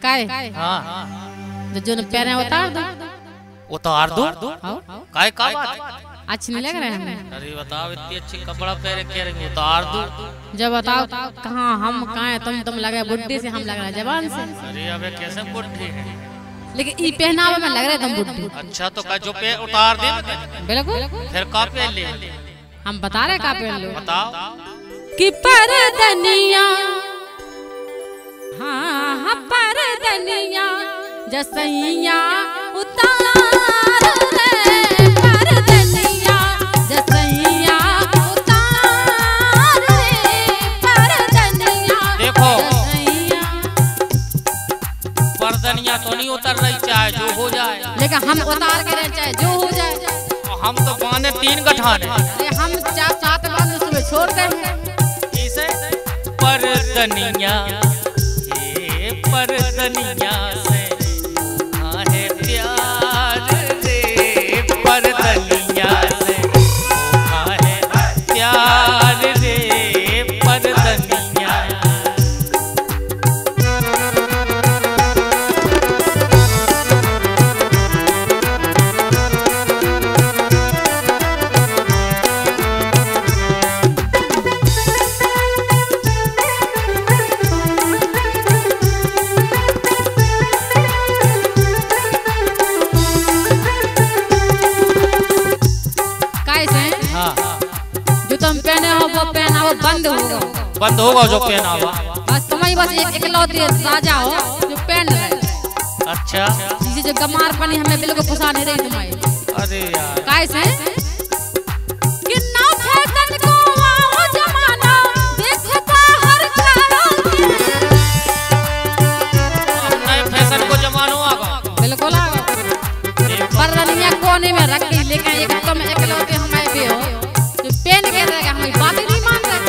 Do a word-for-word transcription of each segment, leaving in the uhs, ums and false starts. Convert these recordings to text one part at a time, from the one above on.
काय हाँ जो जो न पैर उतार दो उतार दो काय का बात अच्छी नहीं लग रहे हैं। अरे बताओ इतनी अच्छी कपड़ा पहन के रखे उतार दो जब बताओ कहाँ हम कहाँ है तुम तुम लगे बुड्ढे से हम लग रहे हैं जवान से। अरे अबे कैसे बुड्ढे हैं लेकिन ई पहनावे में लग रहे तुम बुड्ढे। अच्छा तो का जो पे उतार दे बिल्कुल फिर का पहन ले हम बता रहे का पहन लो बताओ कि परदनिया हाँ हाँ परदनिया जसैया उतार रे परदनिया जसैया उतार रे परदनिया। देखो जसैया परदनिया तो नहीं उतर रही चाहे जो हो जाए लेकिन हम उतार के रहे चाहे जो हो जाए। हम तो पाने तीन गठाने अरे हम चार सात बार सुबह छोड़ गए इसे परदनिया ये परदनिया से आहे प्यार रे परदनिया से आहे प्यार रे परदनिया। बंद होगा बंद होगा जो पहना हुआ बस तुम्हारी बस एक इकलौती राजा हो जो पहन रहे। अच्छा जिसे जो गमार पानी हमें बिल्कुल फंसा नहीं रही तुम्हारी। अरे यार कैसे कितना फैशन को आओ जमाना देखता हर चारों नए फैशन को जमानो आगा बिल्कुल आगा परदनिया कोने में रख दी लेकिन एक तुम इकलौते हमें भी हो जो पहन के रहेगा हमारी बातें नहीं मान रहे।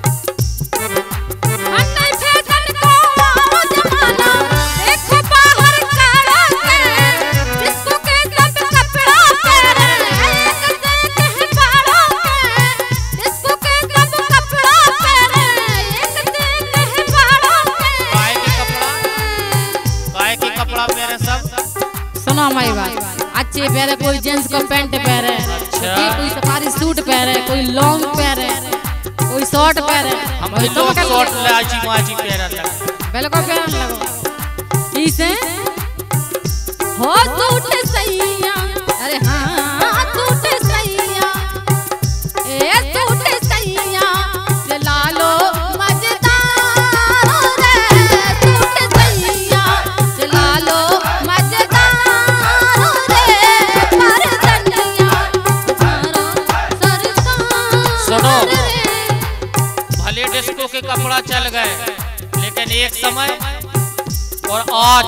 हम नहीं फैशन को आओ जमाना देखो बाहर चारों के जिसको के सब कपड़ा पहने एक से कह बाड़ों के जिसको के सब कपड़ा पहने एक से कह बाड़ों के काय के कपड़ा काय के कपड़ा पहने सब। सुनो हमारी बात अच्छे पहरे कोई जींस को पैंट पहरे कोई सफारी सूट पहरे कोई लॉन्ग पहरे कोई शॉर्ट पहरे हम भी लोग शॉर्ट लाजी माजी पहन लगे बिल्कुल पहन लगो इसे हो सूट सैया अरे हाँ सूट सैया ए सूट सैया ये लालो मजेदार रे सूट सैया ये लालो मजेदार रे परदनिया मारो सरकार। सुनो भले डिस्को के कपड़ा चल गए लेकिन एक समय और आज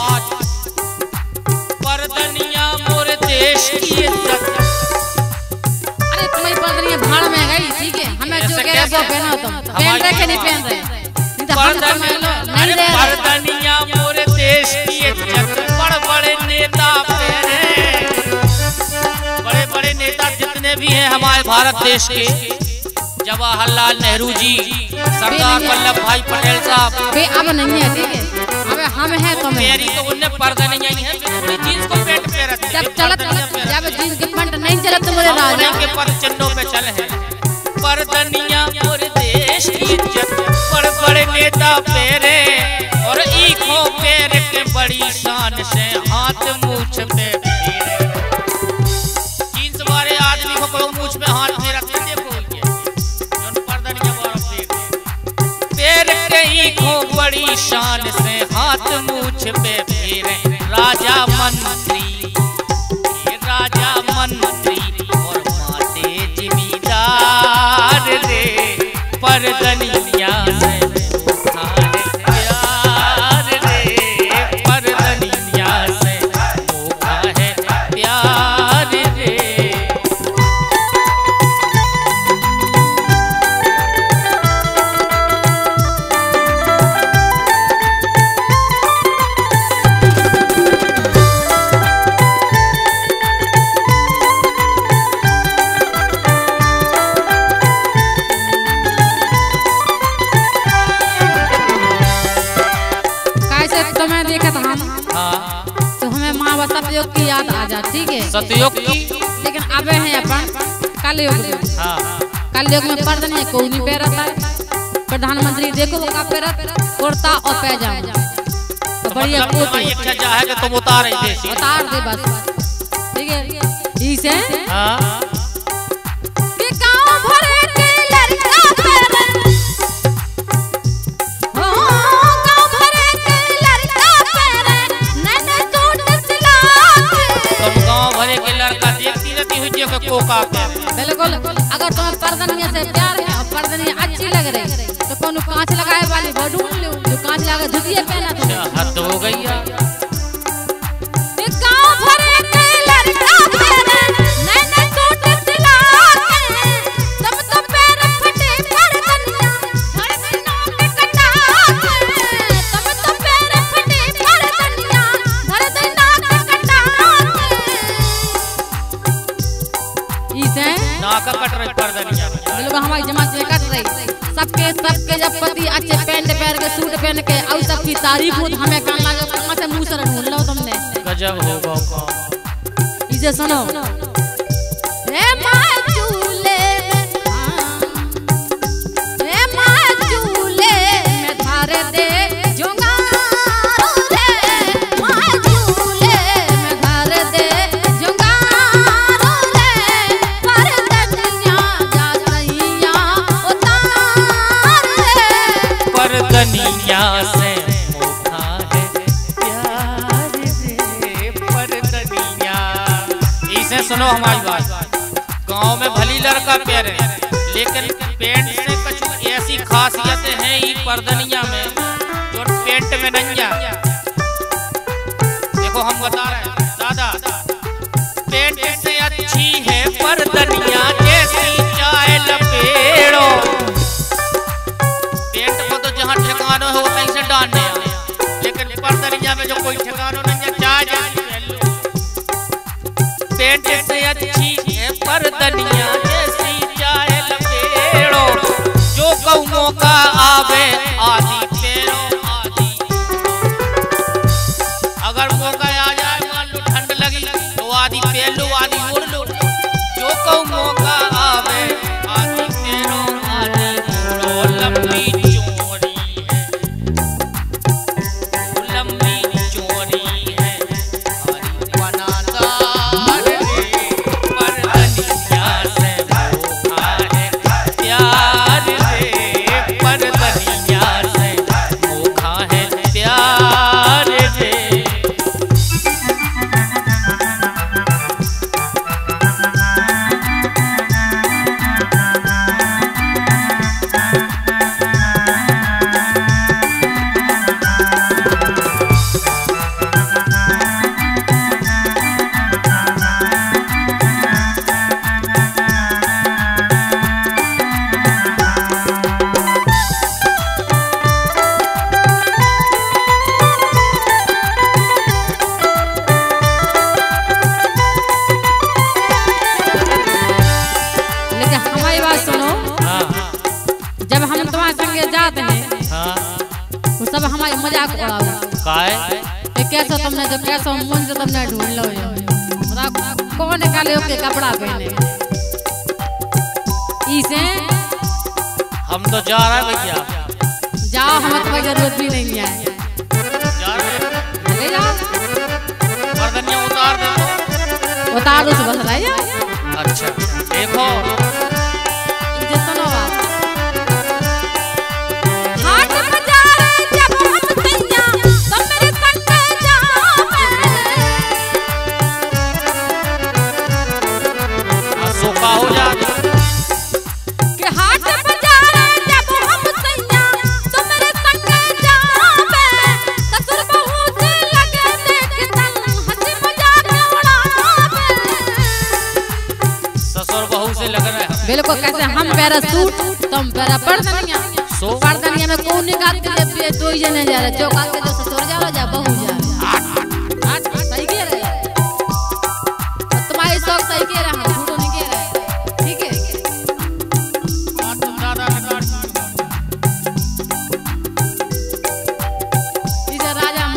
परदनिया मोरे देश की इज्जत। अरे तुम्हारी परदनिया भाड़ में गई ठीक है हमें जो कह रहे वो पहनो तुम पहन रहे कि नहीं पहन रहे नहीं तो हम तो पहन लो नहीं रहे। परदनिया मोरे देश की इज्जत बड़े बड़े नेता पहने बड़े बड़े नेता जितने भी हैं हमारे भारत देश के जवाहरलाल नेहरू जी सरदार वल्लभ भाई पटेल साहब वे अब नहीं है ठीक है अब हम हैं तो मेरी तो उन्हें परदनिया ही है पूरी जींस को पेट पे रखते जब चलत जब जींस के पैंट नहीं चलत तो मेरे राजा के पर चिन्हों पे चल है परदनिया पूरे देश की इज्जत बड़े बड़े नेता पहरे और ईखों पैर के बड़ी शान से हाथ मूछ पे जींस वाले आदमी को कोई मूछ पे हाथ नहीं रखते देखो ईखों बड़ी शान से हाथ मूछ पे फेरे राजा मंत्री राजा मंत्री और माते जिम्मेदार रे परदनिया से प्यार रे परदनिया से मोखा है प्यार रे। ऐसे तुम्हें देखा था हम हाँ तो हमें माँ व सतयुग की याद आ जा, ठीक है। सतयुग की, लेकिन अब है अपन कलयुग में। हाँ कलयुग में पर्दा नहीं कोई नहीं पहनता है। प्रधानमंत्री देखो वो का पहनत कुर्ता और पैजामा तो बढ़िया तुम्हारी इच्छा चाहे कि तुम उतार ही दे, उतार दे बस, ठीक है। इसे हाँ कि गाँव भरे के लड़का पहने, हो गाँव भरे के लड़का पहने नैना सूट सिला के। तुम गाँव भरे के लड़का देखती रहती हुई जो कि कोका पहने। बिल्कुल, अगर तुम्हें पर्दनिया से प्यार है और पर्दनिया अच्छी लग रही तो कौन कांच लगाए वाली वो ढूंढ लो जो कांच लगा धुतिया पहना तो हद हो गई है। गाँव भरे के लड़का पहने नैना सूट सिला के, तब तो पैर फटे पर्दनिया धड़कनों के कटा के, तब तो पैर फटे पर्दनिया धड़कनों के कटा के। इसे नाका कट रही पर्दनिया में, लोग हमारी जमात में कट रही। सबके सबके जब पति अच्छे पैंट पहन के सूट पहन के और सबकी तारीफ हो हमें काम लगा कहाँ से मुंह से ढूंढ लो तुमने। गजब होगा। इसे सुनो रे माँ चूल्हे रे माँ चूल्हे में धारे दे जुंगारू रे, माँ चूल्हे में धारे दे जुंगारू रे, पर्दनिया जा सैया उतार रे। पर्दनिया से मोहा है प्यार रे, पर्दनिया। इसे सुनो हमारी बात, गांव में भली लड़का प्यारे लेकिन पेंट से कुछ ऐसी खासियतें हैं ये पर्दनिया में जो पेंट में नहीं है। देखो हम बता रहे हैं दादा, पेंट से अच्छी है पर्दनिया जैसी चाय लपेड़ो। पेंट को तो जहाँ ठिकाना है वो कहीं से डालने हैं, लेकिन पर्दनिया में जो कोई ठिकाना नहीं है चाय जैसी पहन लो। पेंट से अच्छी है पर्दनिया जैसी चाय लपेड़ो, जो कौमों का आवे आदि पेड़ो आदि। अगर मौका आ जाए मान लो ठंड लगी तो आदि पहन लो आदि ओढ़ लो, जो कौमों का आवे आदि पेड़ो आदि ओढ़ो। लंबी चोरी है लंबी चोरी है हरी बनादार रे, पर्दनिया से मोहा है प्यार रे, पर्दनिया से मोहा है प्यार रे। लेकिन हमारी बात सुनो, हाँ जब हम तुम्हारे संगे जाते हैं हाँ तो सब हमारी मजाक उड़ाओ। काय ये कैसा तुमने जो कैसा मुंह से तुमने ढूंढ लो ये मतलब कौन काले होके कपड़ा पहने। इसे हम तो जा रहे हैं भैया, जाओ, हमें कोई जरूरत भी नहीं है, जा रहे हैं। चले जाओ, पर्दनिया उतार दे तो। उतार दो सुबह से जाओ। अच्छा देखो इसे सुनो बात, हाट बाजार जब हम सैया तो मेरे संग जावे, सोखा हो जाए कि हाट बाजार जब हम सैया तो मेरे संग जावे, ससुर बहू से लगे देखता हंसी मजाक उड़ावे। ससुर बहू से लग रहा है बिल्कुल, कैसे हम पैरा सूट तुम पैरा पर्दनिया, सो पर्दनिया में कौन निकाल के दो ही जने जा रहे, जो काल के जो ससुर जा जा बहू जा हट सही कह रहे और तुम्हारी शौक सही कह रहे हैं, झूठो नहीं कह रहे, ठीक है। इसे राजा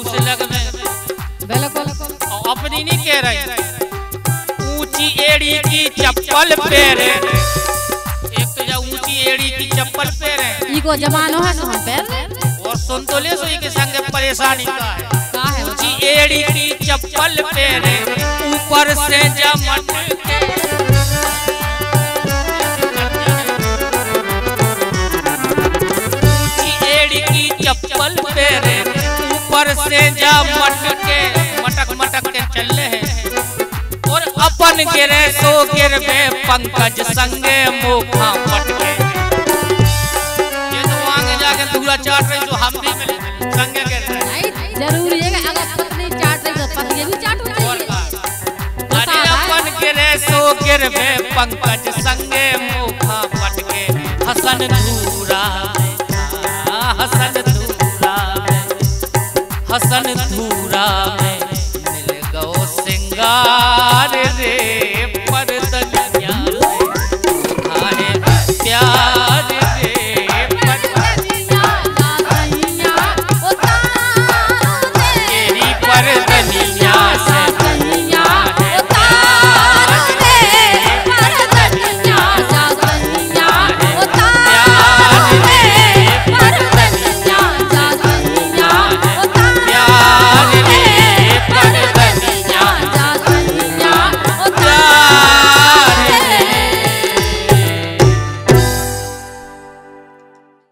सिलक में। बिल्कुल। और अपनी नहीं कह रही, ऊंची एड़ी की चप्पल पहने, एक तो जब ऊंची एड़ी की चप्पल पहने, इको जमानो है तो हम पहन। और सुन तो ले सोई के संग परेशानी का है। का है ऊंची एड़ी की चप्पल पहने, ऊपर से जमट के चप्पल पहने, ऊपर से जा मटके मटक मटक के चले हैं, और अपन गिरे सो गिरवे पंकज संगे मुखा पटके। ये तो आगे जाके दूरा चाट रही, जो हम भी मिले संगे गिर रहे। जरूरी है कि अगर पत्नी चाट रही तो पति भी चाटू चाहिए। अरे अपन गिरे सो गिरवे पंकज संगे मुखा पटके, हसन धूरा हसन हसन धूरा में मिल गो सिंगार रे।